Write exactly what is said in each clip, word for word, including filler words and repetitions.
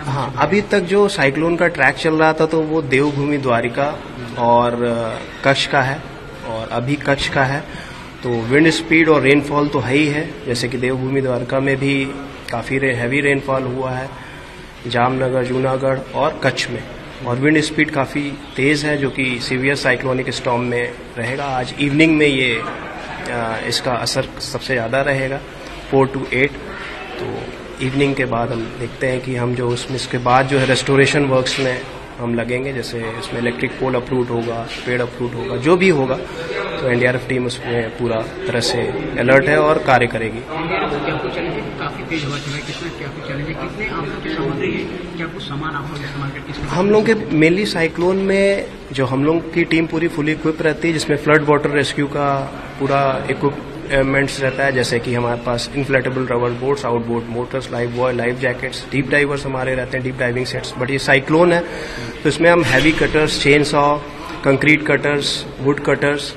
क्या? हाँ, अभी तक जो साइक्लोन का ट्रैक चल रहा था तो वो देवभूमि द्वारिका और कच्छ का है, और अभी कच्छ का है। तो विंड स्पीड और रेनफॉल तो है ही है, जैसे कि देवभूमि द्वारका में भी काफ़ी रे, हैवी रेनफॉल हुआ है, जामनगर, जूनागढ़ और कच्छ में। और विंड स्पीड काफ़ी तेज़ है, जो कि सीवियर साइक्लोनिक स्टॉर्म में रहेगा। आज इवनिंग में ये आ, इसका असर सबसे ज़्यादा रहेगा, फोर टू एट। तो इवनिंग के बाद हम देखते हैं कि हम जो उसमें इसके बाद जो है रेस्टोरेशन वर्क्स में हम लगेंगे, जैसे इसमें इलेक्ट्रिक पोल अप्रूव होगा, पेड़ अप्रूव होगा, जो भी होगा। तो एनडीआरएफ टीम उसमें पूरा तरह से अलर्ट है और कार्य करेगी। काफी तेज हवा चल रहा है, किसमें क्या कुछ चैलेंज है, कितने आप लोग की सामग्री है, क्या कुछ सामान आप लोग इस्तेमाल करके? हम लोग के मेनली साइक्लोन में जो हम लोग की टीम पूरी फुली इक्विप रहती है, जिसमें फ्लड वाटर रेस्क्यू का पूरा इक्विपमेंट्स रहता है, जैसे कि हमारे पास inflatable rubber boats, outboard motors, live buoy, live jackets, deep divers हमारे रहते हैं, डीप डाइविंग सेट्स। बट ये साइक्लोन है तो इसमें हम heavy cutters, chain saw, concrete cutters, wood cutters,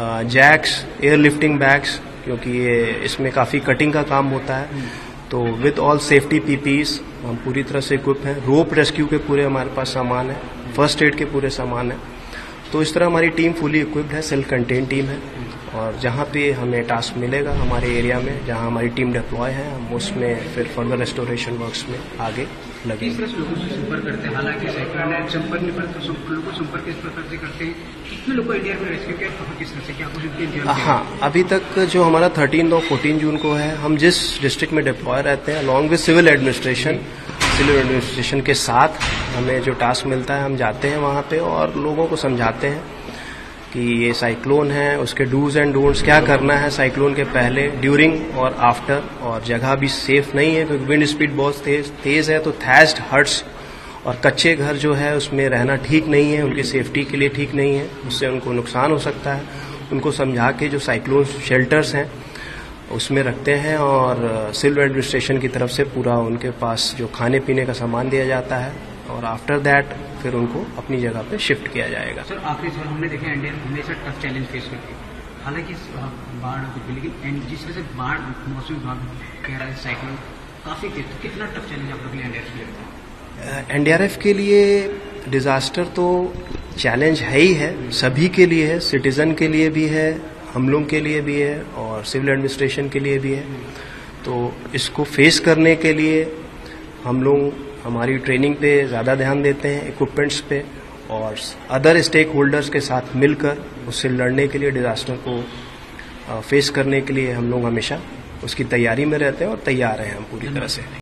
jacks, air lifting bags, क्योंकि ये इसमें काफ़ी कटिंग का काम होता है। तो विद ऑल सेफ्टी पीपीज हम पूरी तरह से इक्विप हैं। रोप रेस्क्यू के पूरे हमारे पास सामान है, फर्स्ट एड के पूरे सामान है। तो इस तरह हमारी टीम फुली इक्विप्ड है, सेल्फ कंटेन टीम है। और जहाँ पे हमें टास्क मिलेगा हमारे एरिया में, जहाँ हमारी टीम डिप्लॉय है, हम उसमें फिर फर्दर रेस्टोरेशन वर्क्स में आगे लगे। किस तरह से लोगों से संपर्क करते हैं? हालांकि साइक्लोन है, संपर्क नहीं करते, लोगों को संपर्क किस प्रकार से करते हैं? कितने लोग को इंडिया में रेस्क्यू किया, किस तरह से, क्या कुछ? हाँ, अभी तक जो हमारा थर्टीन और फोर्टीन जून को है, हम जिस डिस्ट्रिक्ट में डिप्लॉय रहते हैं, along with civil administration civil administration के साथ हमें जो टास्क मिलता है, हम जाते हैं वहाँ पे और लोगों को समझाते हैं कि ये साइक्लोन है, उसके डूज एंड डोंट्स, क्या करना है साइक्लोन के पहले, ड्यूरिंग और आफ्टर। और जगह भी सेफ नहीं है क्योंकि विंड स्पीड बहुत तेज तेज है। तो थैस्ड हट्स और कच्चे घर जो है उसमें रहना ठीक नहीं है, उनकी सेफ्टी के लिए ठीक नहीं है, उससे उनको नुकसान हो सकता है। उनको समझा के जो साइक्लोन शेल्टर्स हैं उसमें रखते हैं, और सिविल एडमिनिस्ट्रेशन की तरफ से पूरा उनके पास जो खाने पीने का सामान दिया जाता है, और आफ्टर दैट फिर उनको अपनी जगह पे शिफ्ट किया जाएगा। सर, आखिरी सवाल, हमने देखा इंडिया हमेशा टफ चैलेंज फेस करती है, हालांकि बाढ़ कुछ भी, लेकिन जिस तरह से बाढ़ मौसम विभाग कह रहा है साइक्लोन काफी तेज, तो कितना टफ चैलेंज आप लोग के लिए एनडीआरएफ के लिए? एनडीआरएफ के लिए डिजास्टर तो चैलेंज है ही है, सभी के लिए है, सिटीजन के लिए भी है, हम लोग के लिए भी है, और सिविल एडमिनिस्ट्रेशन के लिए भी है। तो इसको फेस करने के लिए हम लोग हमारी ट्रेनिंग पे ज़्यादा ध्यान देते हैं, इक्विपमेंट्स पे, और अदर स्टेक होल्डर्स के साथ मिलकर उससे लड़ने के लिए, डिजास्टर को फेस करने के लिए हम लोग हमेशा उसकी तैयारी में रहते हैं और तैयार हैं हम पूरी तरह से।